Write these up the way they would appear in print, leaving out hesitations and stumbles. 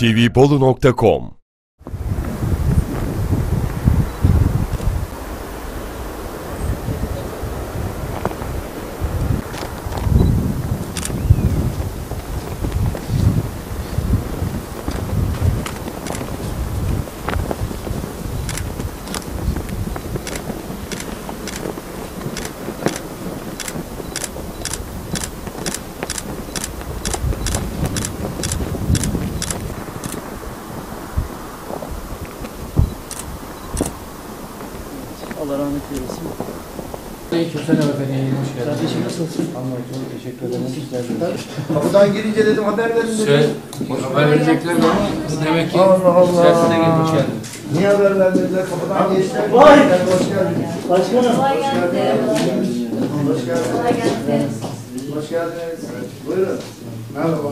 tvbolu.com Allah rahmet eylesin. Aleykümselam efendim, hoş geldiniz. Kardeşim nasılsın? Anladım, teşekkür ederim. Kapıdan girince dedim haber verin dedim. Söyle, haber verecekler mi? Demek ki Allah Allah. siyasetine girmiş geldin. Niye haber vermediler? Kapıdan geçtiler. Vay! Hoş geldiniz. Başkanım. Hoş geldiniz. Kolay gelsin. Hoş geldiniz. Buyurun. Merhaba.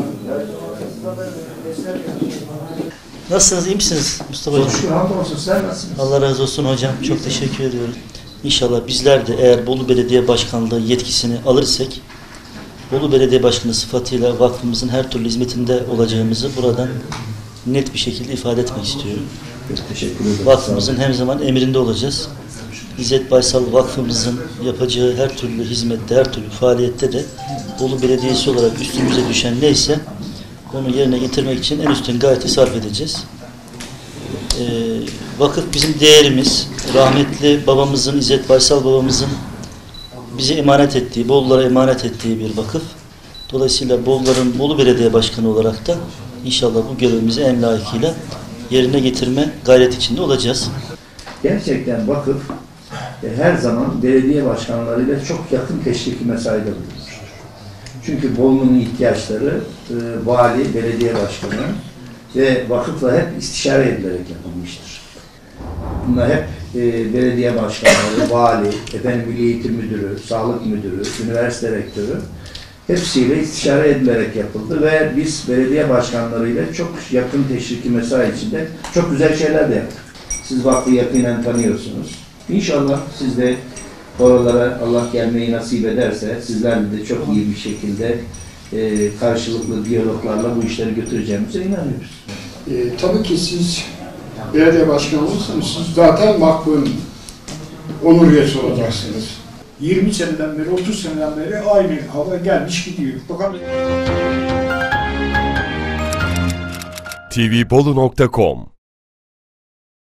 Nasılsınız? İyi misiniz Mustafa Hocam? Şükür hamdolsun. Sen nasılsın? Allah razı olsun hocam. Çok teşekkür ediyorum. İnşallah bizler de eğer Bolu Belediye Başkanlığı yetkisini alırsak Bolu Belediye Başkanı sıfatıyla vakfımızın her türlü hizmetinde olacağımızı buradan net bir şekilde ifade etmek istiyorum. Teşekkür ederim. Vakfımızın her zaman emrinde olacağız. İzzet Baysal Vakfımızın yapacağı her türlü hizmette, her türlü faaliyette de Bolu Belediyesi olarak üstümüze düşen neyse onu yerine getirmek için en üstün gayreti sarf edeceğiz. Vakıf bizim değerimiz. Rahmetli babamızın, İzzet Baysal babamızın bize emanet ettiği, Bolulara emanet ettiği bir vakıf. Dolayısıyla Boluların Bolu Belediye Başkanı olarak da inşallah bu görevimizi en layıkıyla yerine getirme gayret içinde olacağız. Gerçekten vakıf her zaman belediye başkanlarıyla çok yakın teşviki mesaide bulunur. Çünkü Bolu'nun ihtiyaçları vali, belediye başkanı ve vakıfla hep istişare edilerek yapılmıştır. Bunlar hep belediye başkanları, vali, Milli Eğitim Müdürü, Sağlık Müdürü, üniversite rektörü hepsiyle istişare edilerek yapıldı ve biz belediye başkanlarıyla çok yakın teşviki mesai içinde çok güzel şeyler de yaptık. Siz vakfı yakinen tanıyorsunuz. İnşallah siz de oralara Allah gelmeyi nasip ederse sizlerle de çok iyi bir şekilde karşılıklı diyaloglarla bu işleri götüreceğimize inanıyoruz. Tabii ki siz belediye başkanı olursanız siz zaten vakfın onur üyesi olacaksınız. 20 seneden beri, 30 seneden beri aynı hava gelmiş gidiyor. Bakalım. tvbolu.com